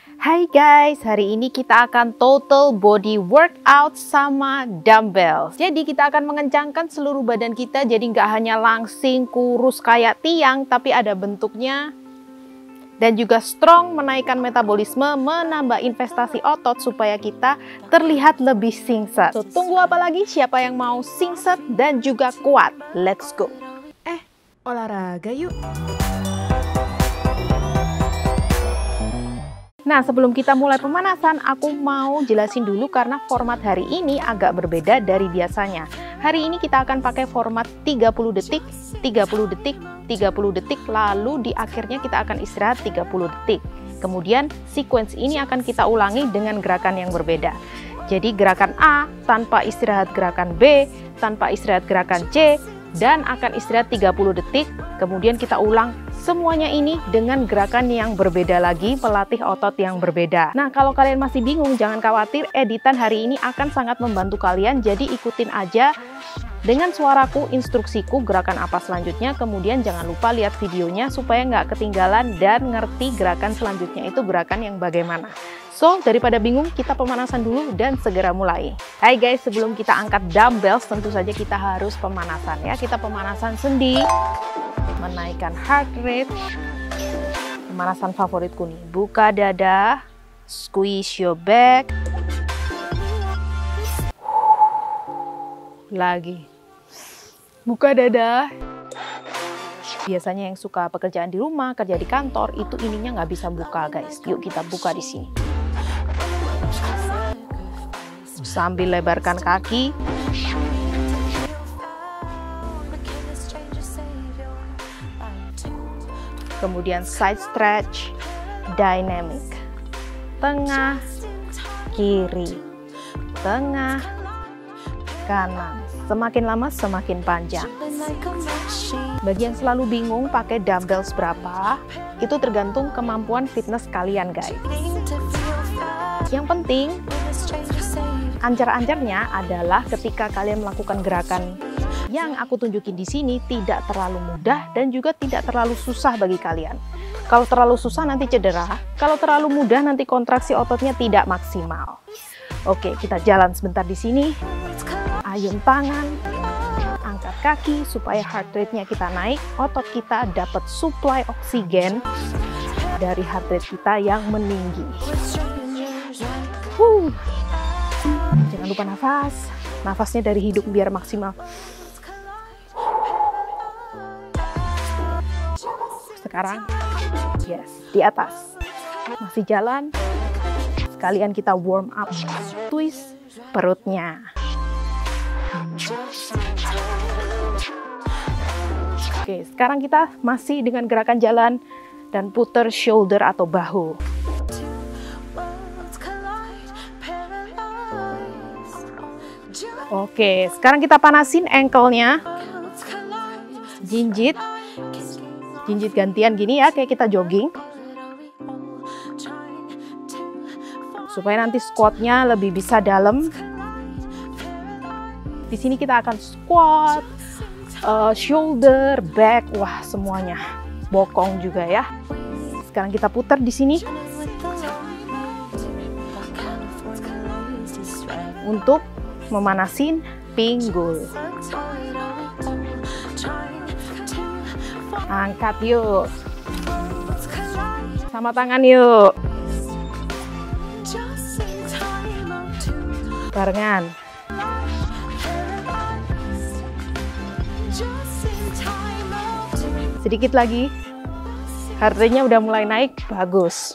Hai guys, hari ini kita akan total body workout sama dumbbell. Jadi kita akan mengencangkan seluruh badan kita, jadi nggak hanya langsing, kurus kayak tiang, tapi ada bentuknya. Dan juga strong, menaikkan metabolisme, menambah investasi otot supaya kita terlihat lebih singset. So, tunggu apa lagi? Siapa yang mau singset dan juga kuat? Let's go! Olahraga yuk! Nah, sebelum kita mulai pemanasan, aku mau jelasin dulu karena format hari ini agak berbeda dari biasanya. Hari ini kita akan pakai format 30 detik, 30 detik, 30 detik, lalu di akhirnya kita akan istirahat 30 detik. Kemudian, sequence ini akan kita ulangi dengan gerakan yang berbeda. Jadi, gerakan A tanpa istirahat gerakan B, tanpa istirahat gerakan C, dan akan istirahat 30 detik. Kemudian kita ulang semuanya ini dengan gerakan yang berbeda lagi, pelatih otot yang berbeda. Nah, kalau kalian masih bingung, jangan khawatir, editan hari ini akan sangat membantu kalian, jadi ikutin aja dengan suaraku, instruksiku, gerakan apa selanjutnya. Kemudian jangan lupa lihat videonya supaya nggak ketinggalan dan ngerti gerakan selanjutnya itu gerakan yang bagaimana. So, daripada bingung, kita pemanasan dulu dan segera mulai. Hai guys, sebelum kita angkat dumbbells, tentu saja kita harus pemanasan ya. Kita pemanasan sendi, menaikkan heart rate. Pemanasan favoritku nih, buka dada, squeeze your back. Lagi, buka dada. Biasanya yang suka pekerjaan di rumah, kerja di kantor, itu ininya nggak bisa buka guys. Yuk kita buka di sini. Sambil lebarkan kaki. Kemudian side stretch, dynamic. Tengah, kiri, tengah, kanan. Semakin lama semakin panjang. Bagi yang selalu bingung pakai dumbbells berapa, itu tergantung kemampuan fitness kalian guys. Yang penting, ancar-ancarnya adalah ketika kalian melakukan gerakan yang aku tunjukin di sini tidak terlalu mudah dan juga tidak terlalu susah bagi kalian. Kalau terlalu susah nanti cedera, kalau terlalu mudah nanti kontraksi ototnya tidak maksimal. Oke, kita jalan sebentar di sini. Ayun tangan, angkat kaki supaya heart rate-nya kita naik, otot kita dapat suplai oksigen dari heart rate kita yang meninggi. Jangan lupa nafas, nafasnya dari hidung biar maksimal. Sekarang, yes, di atas. Masih jalan, sekalian kita warm up, twist perutnya. Oke, sekarang kita masih dengan gerakan jalan dan puter shoulder atau bahu. Oke, sekarang kita panasin ankle-nya. Jinjit. Jinjit gantian gini ya, kayak kita jogging. Supaya nanti squat-nya lebih bisa dalam. Di sini kita akan squat, shoulder, back, wah semuanya. Bokong juga ya. Sekarang kita putar di sini. Untuk memanasin pinggul. Angkat yuk. Sama tangan yuk. Barengan. Sedikit lagi. Heart rate-nya udah mulai naik, bagus.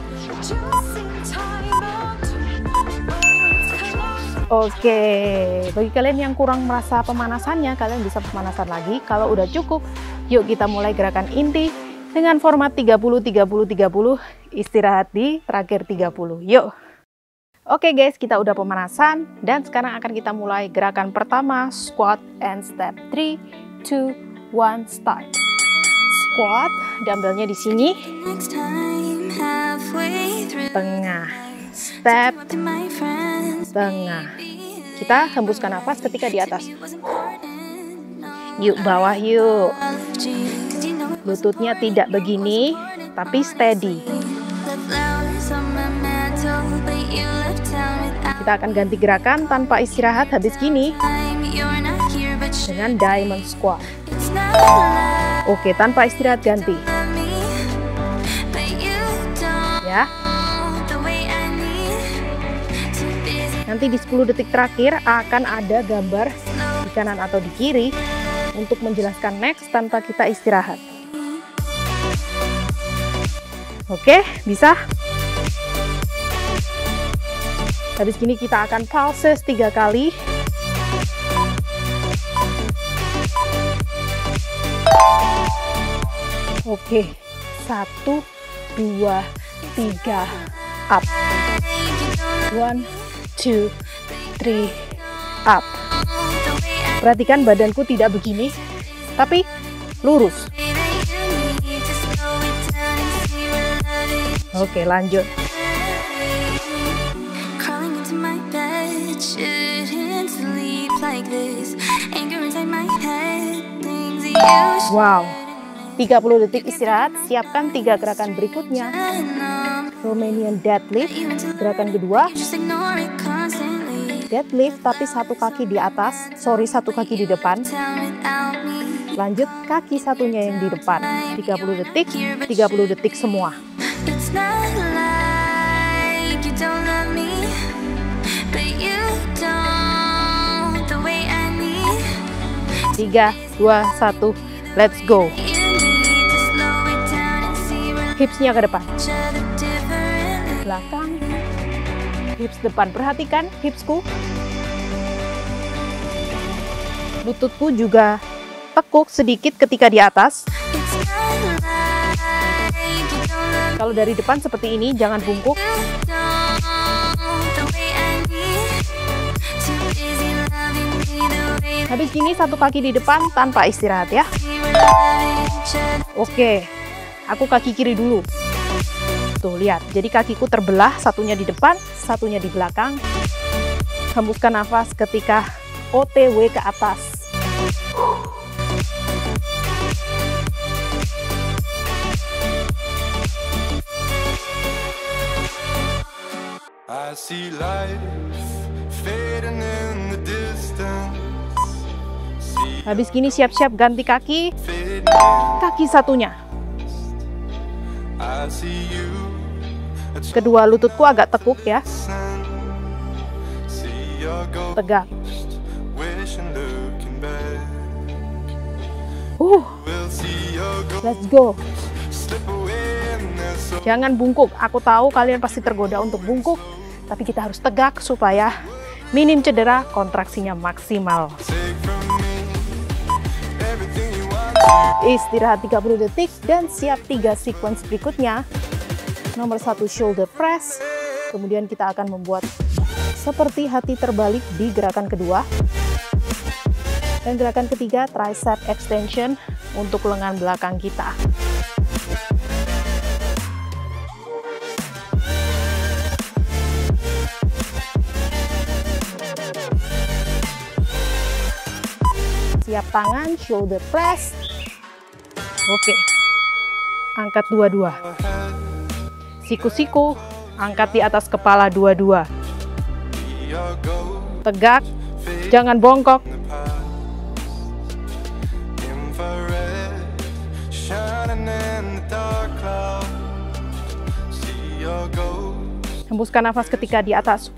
Oke, bagi kalian yang kurang merasa pemanasannya, kalian bisa pemanasan lagi. Kalau udah cukup, yuk kita mulai gerakan inti dengan format 30-30-30, istirahat di terakhir 30. Yuk. Oke guys, kita udah pemanasan dan sekarang akan kita mulai gerakan pertama, squat and step. 3, 2, 1, start. Squat, dumbbellnya di sini. Tengah. Step. Tengah. Kita hembuskan nafas ketika di atas. Yuk bawah yuk. Lututnya tidak begini, tapi steady. Kita akan ganti gerakan tanpa istirahat habis gini dengan diamond squat. Oke, tanpa istirahat ganti. Ya. Nanti di 10 detik terakhir akan ada gambar di kanan atau di kiri untuk menjelaskan next tanpa kita istirahat. Oke, bisa. Habis gini kita akan pulses 3 kali. Oke, 1, 2, 3, up. 1, 2, 3, up. Perhatikan badanku tidak begini, tapi lurus. Oke, lanjut. Wow, 30 detik istirahat, siapkan 3 gerakan berikutnya. Romanian deadlift, gerakan kedua. Deadlift tapi satu kaki di atas, satu kaki di depan. Lanjut kaki satunya yang di depan. 30 detik, 30 detik semua. 3, 2, 1, let's go. Hipsnya ke depan, belakang, hips depan. Perhatikan hipsku, lututku juga tekuk sedikit ketika di atas. Kalau dari depan seperti ini, jangan bungkuk. Habis gini satu kaki di depan tanpa istirahat ya. Oke, aku kaki kiri dulu. Tuh lihat, jadi kakiku terbelah, satunya di depan, satunya di belakang. Hembuskan nafas ketika OTW ke atas. I see life fading in the distance. Habis gini siap-siap ganti kaki. Kaki satunya. Kedua lututku agak tekuk ya. Tegak. Let's go. Jangan bungkuk. Aku tahu kalian pasti tergoda untuk bungkuk, tapi kita harus tegak supaya minim cedera, kontraksinya maksimal. Istirahat 30 detik dan siap 3 sequence berikutnya. Nomor 1 shoulder press, kemudian kita akan membuat seperti hati terbalik di gerakan kedua. Dan gerakan ketiga tricep extension untuk lengan belakang kita. Siap tangan, shoulder press. Oke. Angkat dua-dua. Siku-siku, angkat di atas kepala dua-dua. Tegak, jangan bongkok. Hembuskan nafas ketika di atas.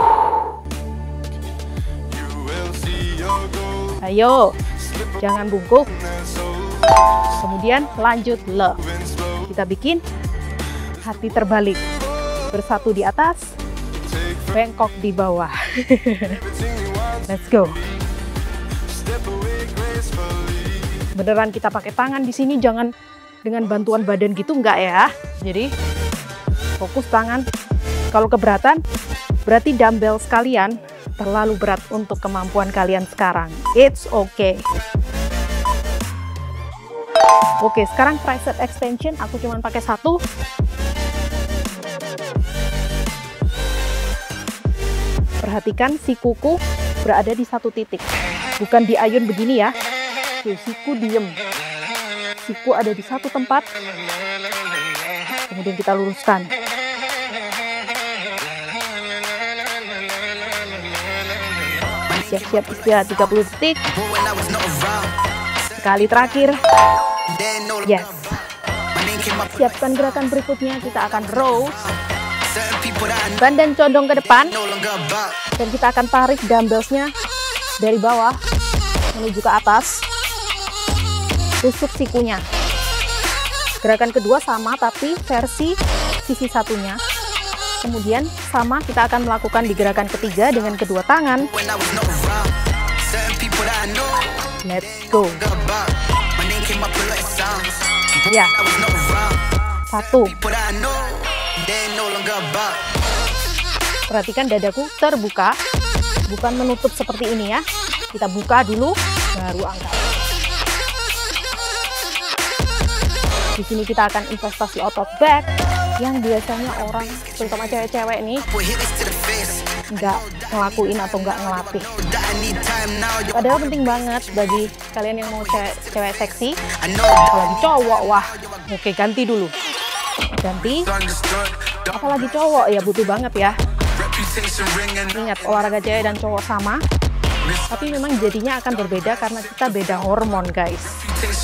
Ayo, jangan bungkuk. Kemudian lanjut love. Kita bikin hati terbalik. Bersatu di atas, bengkok di bawah. Let's go. Beneran kita pakai tangan di sini, jangan dengan bantuan badan gitu, enggak ya. Jadi fokus tangan. Kalau keberatan, berarti dumbbell sekalian terlalu berat untuk kemampuan kalian sekarang. It's okay. Oke, sekarang tricep extension. Aku cuma pakai 1. Perhatikan sikuku berada di 1 titik. Bukan diayun begini ya. Oke, siku diem. Siku ada di 1 tempat. Kemudian kita luruskan. Siap-siap istirahat 30 detik. Sekali terakhir. Yes. Siapkan gerakan berikutnya, kita akan row. Badan condong ke depan. Dan kita akan tarik dumbbellsnya dari bawah menuju ke atas. Tusuk sikunya. Gerakan kedua sama tapi versi sisi satunya. Kemudian sama kita akan melakukan di gerakan ketiga dengan kedua tangan. Let's go. Ya. 1. Perhatikan dadaku terbuka. Bukan menutup seperti ini ya. Kita buka dulu baru angkat. Di sini kita akan investasi otot back yang biasanya orang, terutama cewek-cewek nih, nggak ngelakuin atau nggak ngelatih. Padahal penting banget bagi kalian yang mau cewek seksi. Apalagi cowok, wah, oke ganti dulu. Ganti. Apalagi cowok ya butuh banget ya. Ingat olahraga cewek dan cowok sama. Tapi memang jadinya akan berbeda karena kita beda hormon guys.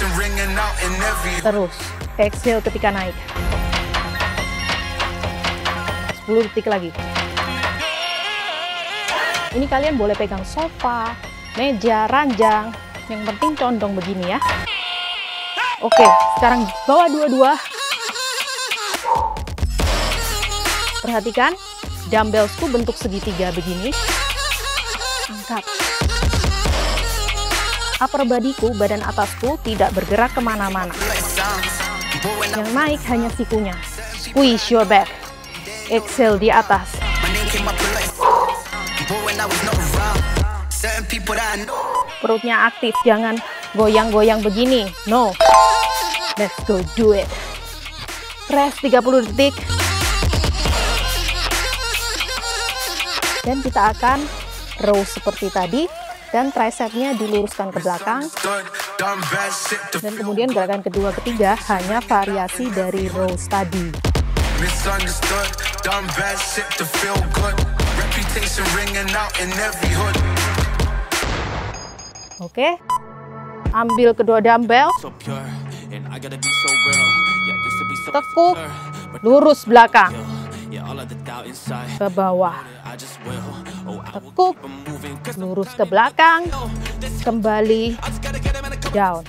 Terus exhale ketika naik. 10 detik lagi. Ini kalian boleh pegang sofa, meja, ranjang. Yang penting condong begini ya. Oke, sekarang bawa dua-dua. Perhatikan, dumbbellsku bentuk segitiga begini. Angkat. Upper bodyku, badan atasku tidak bergerak kemana-mana. Yang naik hanya sikunya. Squeeze your back. Exhale di atas. Perutnya aktif, jangan goyang-goyang begini. No. Let's go do it. Rest 30 detik. Dan kita akan row seperti tadi. Dan tricepnya diluruskan ke belakang. Dan kemudian gerakan kedua ketiga hanya variasi dari rows tadi. Oke. Ambil kedua dumbbell. Tekuk. Lurus belakang. Ke bawah. Tekuk. Lurus ke belakang. Kembali. Down.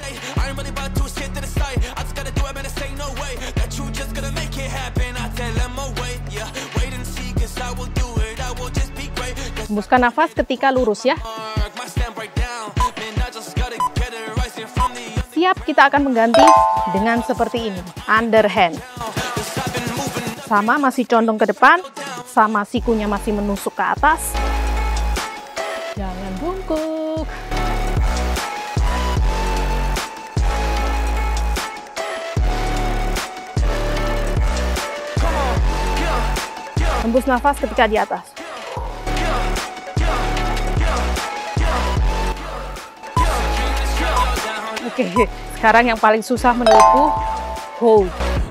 Hembuskan nafas ketika lurus ya. Siap, kita akan mengganti dengan seperti ini. Underhand. Sama, masih condong ke depan. Sama, sikunya masih menusuk ke atas. Jangan bungkuk. Hembus nafas ketika di atas. Oke, sekarang yang paling susah menurutku, hold.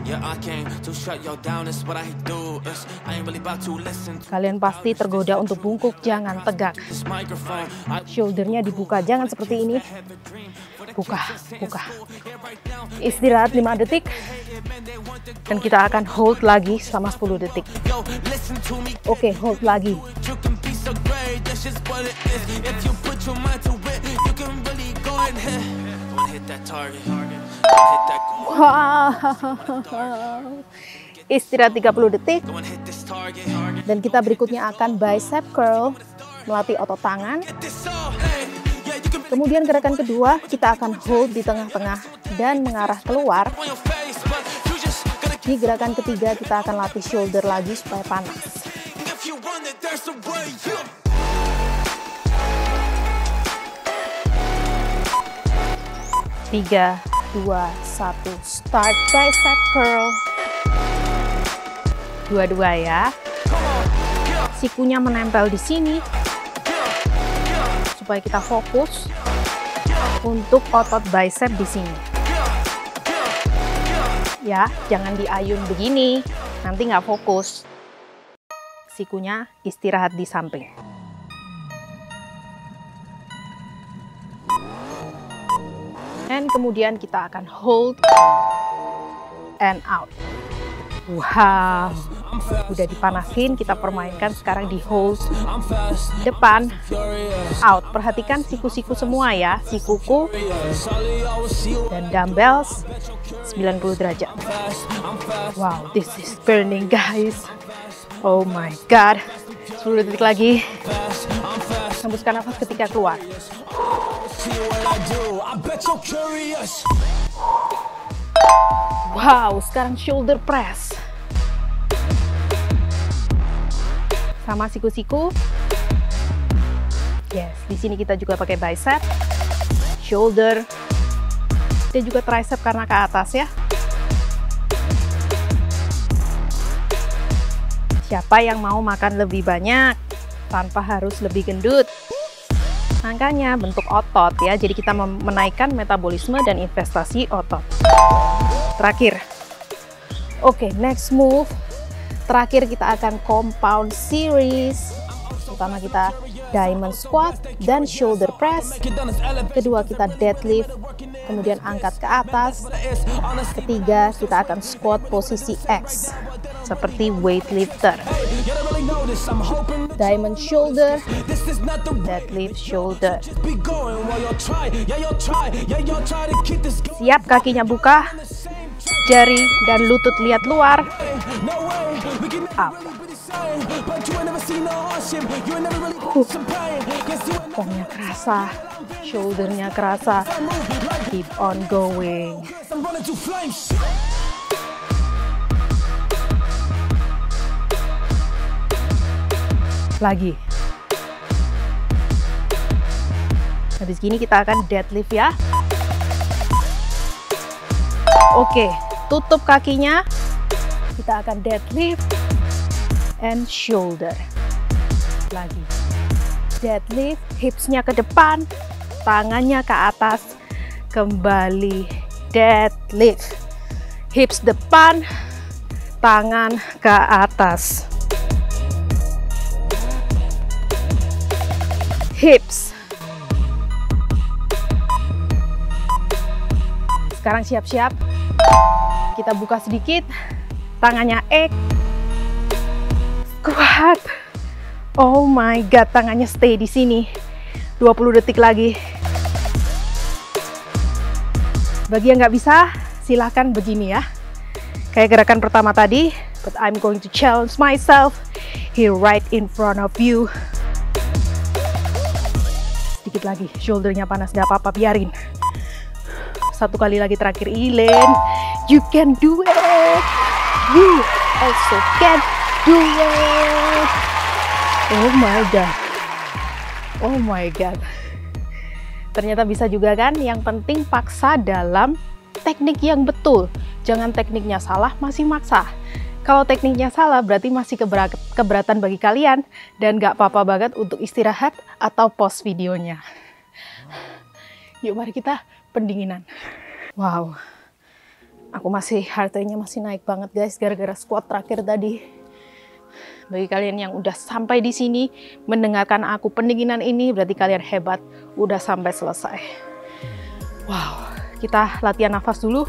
Kalian pasti tergoda untuk bungkuk, jangan tegak. Shouldernya dibuka, jangan seperti ini. Buka, buka. Istirahat 5 detik. Dan kita akan hold lagi selama 10 detik. Oke, hold lagi. Wow. Istirahat 30 detik. Dan kita berikutnya akan bicep curl, melatih otot tangan. Kemudian gerakan kedua, kita akan hold di tengah-tengah dan mengarah keluar. Di gerakan ketiga, kita akan latih shoulder lagi supaya panas. 3, 2, 1, start bicep curl. Dua-dua ya. Sikunya menempel di sini supaya kita fokus untuk otot bicep di sini. Ya, jangan diayun begini, nanti nggak fokus. Sikunya istirahat di samping. And kemudian kita akan hold and out. Wow, udah dipanasin, kita permainkan sekarang di hold depan, out. Perhatikan siku-siku semua ya, sikuku dan dumbbells 90 derajat. Wow, this is burning guys. Oh my god. 10 detik lagi. Hembuskan nafas ketika keluar. Wow, sekarang shoulder press. Sama siku-siku. Yes, di sini kita juga pakai bicep, shoulder, dan juga tricep karena ke atas ya. Siapa yang mau makan lebih banyak tanpa harus lebih gendut? Makanya bentuk otot ya, jadi kita menaikkan metabolisme dan investasi otot. Terakhir, oke, next move. Terakhir kita akan compound series. Pertama kita diamond squat dan shoulder press. Kedua kita deadlift, kemudian angkat ke atas. Ketiga kita akan squat posisi X seperti weightlifter. Diamond shoulder, deadlift shoulder. Siap, kakinya buka, jari dan lutut lihat luar. Up. Pongnya kerasa, shouldernya kerasa. Keep on going. Lagi. Habis gini kita akan deadlift ya. Oke, tutup kakinya. Kita akan deadlift and shoulder. Lagi. Deadlift, hipsnya ke depan, tangannya ke atas, kembali deadlift. Hips depan, tangan ke atas. Hips. Sekarang siap-siap. Kita buka sedikit. Tangannya X. Kuat. Oh my god, tangannya stay di sini. 20 detik lagi. Bagi yang nggak bisa, silahkan begini ya. Kayak gerakan pertama tadi, but I'm going to challenge myself here right in front of you. Sedikit lagi, shouldernya panas, gak apa-apa, biarin. Satu kali lagi terakhir, Elaine. You can do it. You also can do it. Oh my god. Oh my god. Ternyata bisa juga kan? Yang penting paksa dalam teknik yang betul. Jangan tekniknya salah, masih maksa. Kalau tekniknya salah berarti masih keberatan bagi kalian dan gak apa-apa banget untuk istirahat atau pause videonya. Yuk mari kita pendinginan. Wow, aku heart rate-nya masih naik banget guys gara-gara squat terakhir tadi. Bagi kalian yang udah sampai di sini mendengarkan aku pendinginan ini berarti kalian hebat, udah sampai selesai. Wow, kita latihan nafas dulu.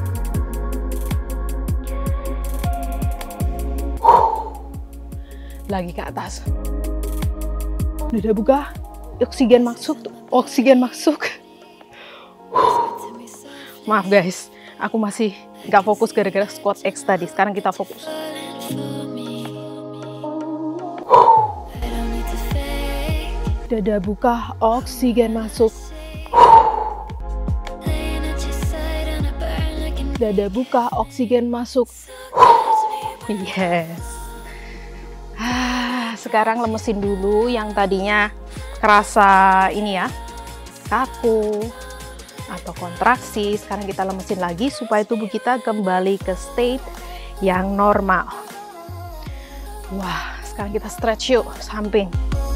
Lagi ke atas. Dada buka, oksigen masuk, oksigen masuk. Maaf guys, aku masih nggak fokus gara-gara squat X tadi. Sekarang kita fokus. Dada buka, oksigen masuk. Dada buka, oksigen masuk. Yes. Sekarang lemesin dulu yang tadinya kerasa ini ya, kaku atau kontraksi. Sekarang kita lemesin lagi supaya tubuh kita kembali ke state yang normal. Wah, sekarang kita stretch yuk, samping.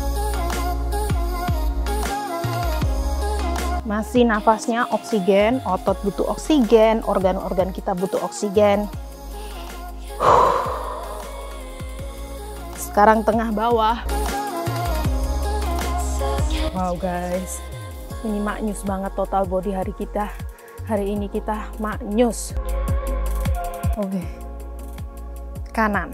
Masih nafasnya oksigen, otot butuh oksigen, organ-organ kita butuh oksigen. Sekarang tengah bawah. Wow guys, ini maknyus banget total body hari kita. Hari ini kita maknyus. Oke. Kanan.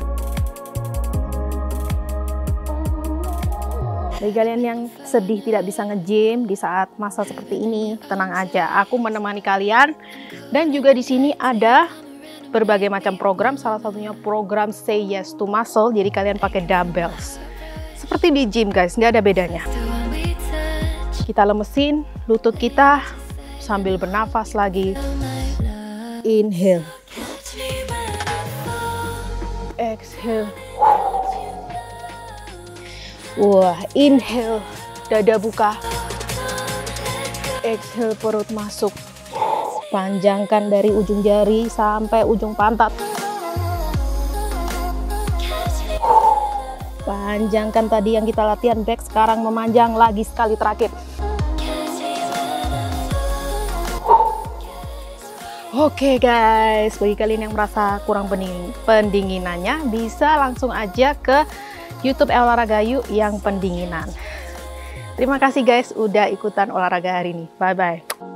Bagi kalian yang sedih tidak bisa nge-gym di saat masa seperti ini, tenang aja. Aku menemani kalian. Dan juga di sini ada berbagai macam program, salah satunya program Say Yes to Muscle. Jadi kalian pakai dumbbells. Seperti di gym guys, nggak ada bedanya. Kita lemesin lutut kita sambil bernafas lagi. Inhale. Exhale. Wah, inhale, dada buka. Exhale, perut masuk. Panjangkan dari ujung jari sampai ujung pantat. Panjangkan tadi yang kita latihan back, sekarang memanjang lagi sekali terakhir. Oke guys, bagi kalian yang merasa kurang pendinginannya, bisa langsung aja ke YouTube Olahraga Yuk yang pendinginan. Terima kasih guys udah ikutan olahraga hari ini. Bye bye.